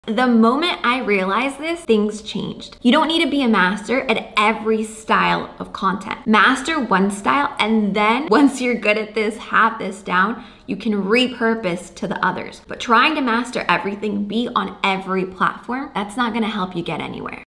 The moment I realized this, things changed. You don't need to be a master at every style of content. Master one style, and then once you're good at this, have this down, you can repurpose to the others. But trying to master everything, be on every platform, that's not gonna help you get anywhere.